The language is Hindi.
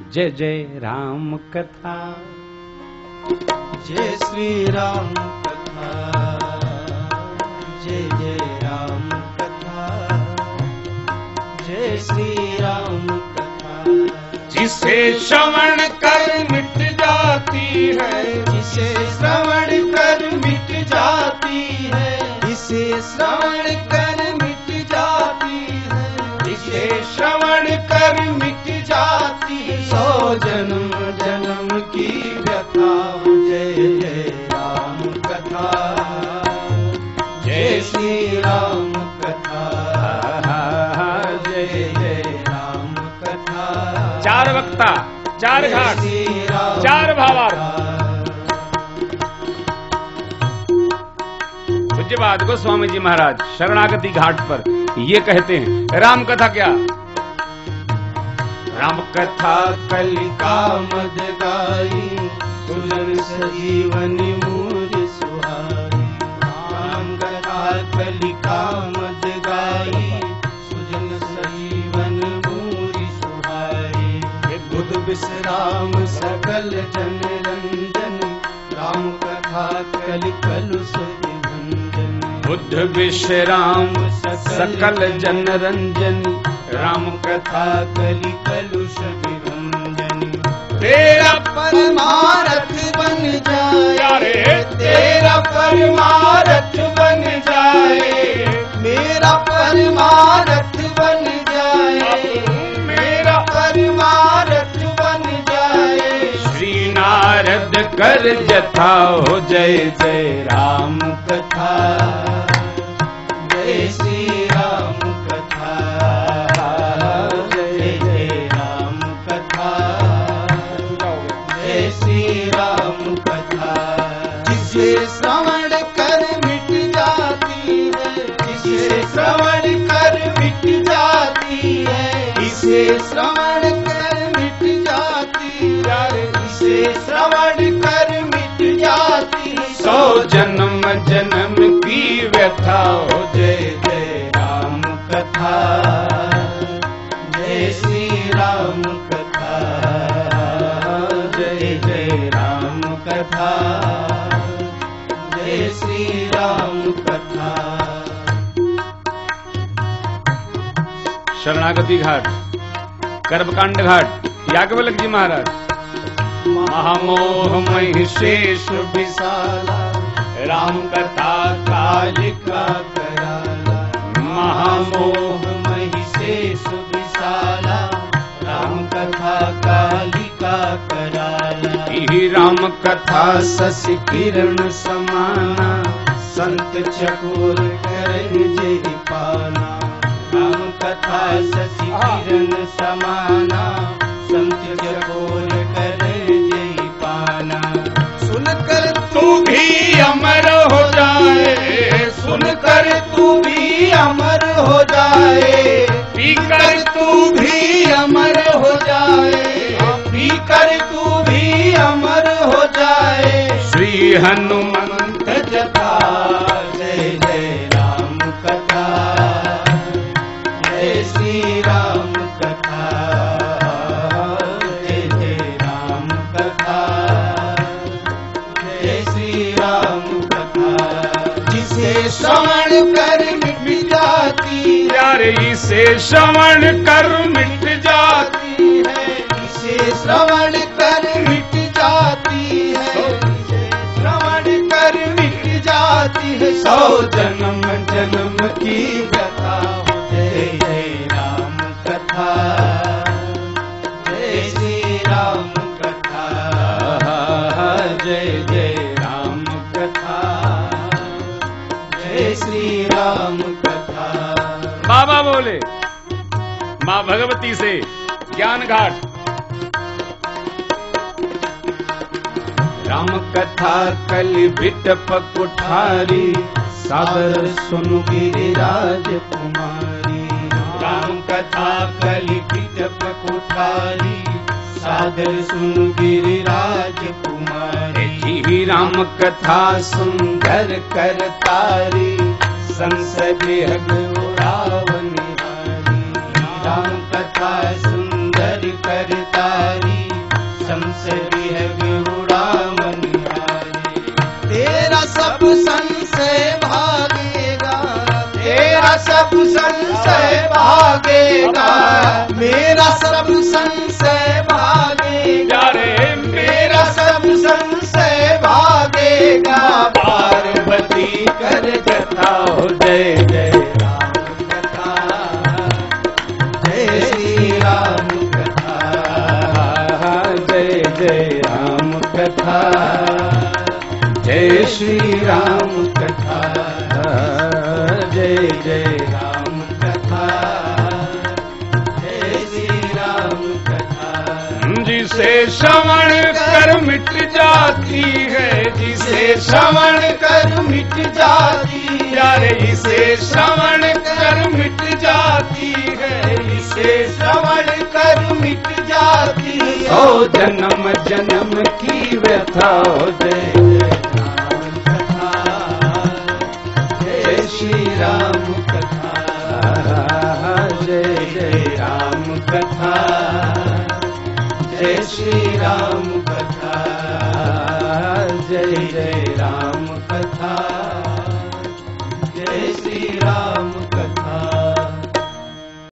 जय जय राम कथा। जय श्री राम कथा, जय जय राम कथा, जय श्री राम कथा। जिसे श्रवण कर मिट जाती है, जिसे श्रवण कर मिट जाती है, जिसे श्रवण कर मिट जाती है, जिसे श्रवण कर मिट जाती है, 100 जन्म जन्म की व्यथा। जय जय राम कथा, जय श्री राम कथा, जय जय राम कथा। चार वक्ता, चार घाट, चार भावार्थ। पूज्यपाद गोस्वामी जी महाराज शरणागति घाट पर ये कहते हैं, राम कथा क्या? राम कथा कलिका मद गाई, सुजन सजीवनी मूर सुहाई। राम कथा कलिका मद गाई, सुजन सजीवन मूर सुहाई। बुध विश्राम सकल जन रंजन, राम कथा कलि कलुष विभंजन। बुद्ध विश्राम सकल जन रंजन, राम कथा कलि कलुष विभंजन। तेरा परमारथ बन जाए, तेरा परमारथ बन जाए, मेरा परमारथ बन जाए, मेरा परमारथ बन जाए। श्री नारद कर जथा हो, जय जय राम कथा, जय श्री राम कथा, जय जय राम कथा, जय श्री राम कथा। जिसे श्रवण कर मिट जाती है, जिसे श्रवण कर मिट जाती है, इसे श्रवण कर मिट जाती है, इसे श्रवण कर मिट जाती। 100 जन्म जन्म की व्यथा हो, जय जय राम कथा, जय श्री राम कथा, जय जय राम कथा, जय श्री राम कथा। शरणागति घाट, कर्मकांड घाट, याज्ञवल्क्य जी महाराज। महामोह महिषेश विशाला, राम कथा कालिका कराला। महामोह महिषेश विशाला, राम कथा कालिका कराला। ही राम कथा शशि किरण समाना, संत चकोर करण जय पाना। राम कथा शशि किरण समाना, संत चकोर करण जय पाना। सुनकर तू भी अमर हो जाए, सुनकर तू भी अमर हो जाए, पीकर तू भी अमर हो जाए, पीकर तू भी अमर हो जाए। श्री हनुमंत जथा, जय जय राम कथा, जय श्री राम कथा, जय जय राम कथा, जय श्री राम कथा। जिसे श्रवण कर मिट जाती, यार इसे श्रवण कर मिट जाती है, इसे श्रवण कर मिट जाती है, इसे श्रवण कर मिट जाती है। 100 जन्म जन्म की व्यथा हो, जय जय राम कथा, जय श्री राम कथा, जय जय राम कथा, जय श्री राम कथा। बाबा बोले, माँ भगवती से ज्ञान घाट। राम कथा कलि बिटप कुठारी, सादर सुनु गिरिराज कुमारी। राम कथा कलि बिटप कुठारी, सादर सुनु गिरिराज कुमारी। ही राम कथा सुंदर करतारी, संसदे उड़ावनी। राम कथा सुंदर करतारी, भागेगा, मेरा सब संशय भागेगा रे, मेरा सब संशय भागेगा। पार्वती कर कथा हो जय जय राम कथा, जय श्री राम कथा, जय जय राम कथा, जय श्री राम कथा, जय जय राम कथा, जय श्री राम कथा। जिसे श्रवण कर मिट जाती है, जिसे श्रवण कर मिट जाती है, यारे इसे श्रवण कर मिट जाती है, इसे श्रवण कर मिट जाती है। ओ जन्म जन्म की व्यथा हो जय जय श्री राम कथा, जय जय राम कथा, जय श्री राम कथा, जय जय राम कथा।